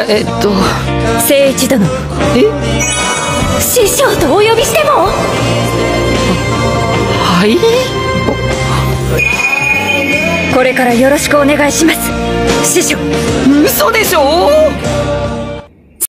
聖一殿、師匠とお呼びしても？ はい。 これからよろしくお願いします、師匠。 嘘でしょ？